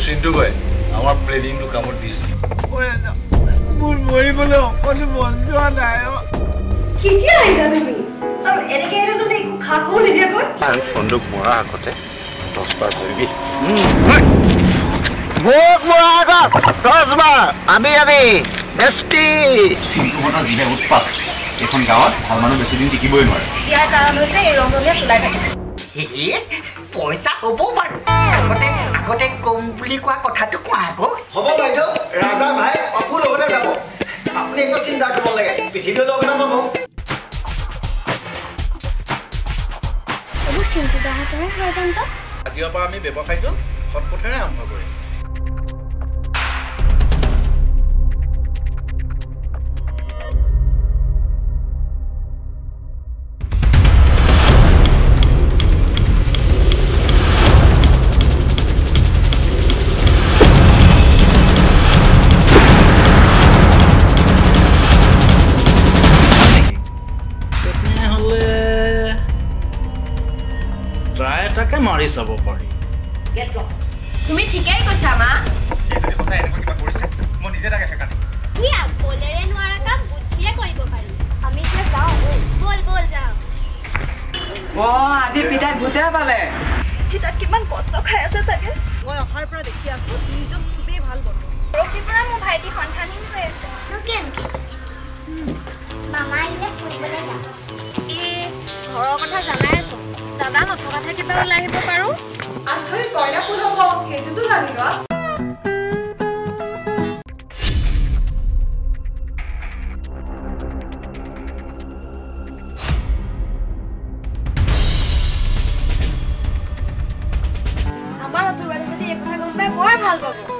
চিন্তু গৈ আমাৰ প্লেনিংটো কামত দিছে মোৰ মৰিবলৈ অকণো মন যোৱা নাই কেতিয়া আহিলা তুমি আৰু এনেকৈ আহিলে যদি একো খা খবৰ নিদিয়াকৈ ফোনটো মৰা আগতে 10 বাৰ কৰিবি মোক মৰা আগত 10 বাৰ আমি বেষ্টি চিন্তু মনৰ যিহে উৎপাত এখন গাঁৱত ভাল মানুহ বেছি দিন টিকিবই নোৱাৰে ইয়াৰ কাৰণ হৈছে এই ৰন্ধনীয়া চলাই থাকে পইচা হ'ব বাৰু আগতে কম বুলি কোৱা কথাটো কোৱা আকৌ হ'ব বাইদেউ ৰাজা ভাই অপুৰ লগতে যাব আপুনি একো চিন্তা কৰিব লাগে পৃথিৱীৰ লগতে যাব এইবোৰ চিন্তু দাহঁতৰে হয় জানো আজিৰ পৰা আমি ব্যৱসায়টো সৎপথেৰে আৰম্ভ কৰিম মাৰি চাব পাৰি গেট লষ্ট তুমি ঠিকেই কৈছা মা এই যদি সঁচাই এনেকুৱা কিবা কৰিছে মই নিজে তাকে শেকা দিম তুমি বলেৰে নোৱাৰা কাম বুদ্ধিৰে কৰিব পাৰি আমি এতিয়া যাওঁ বল যাওঁ আজি পিতাই ভূতে পালে সি তাত কিমান কষ্ট খাই আছে চাগে মই অহাৰ পৰা দেখি আছো দুইজন খুবেই ভাল বন্ধু পৰহিৰ পৰা মোৰ ভাইটি সন্তানহীন হৈ আছে মামা আহিলে ফুৰিবলৈ যাম ঘৰৰ কথা জানাই আছো দাদা নথকা থাকিলে ওলাই আহিব পাৰো আঠৈ কইনা ফুল হ'ব সেইটোতো জানিবা আমাৰ আতুৰালে যদি এই কথা গম পাই বৰ ভাল পাব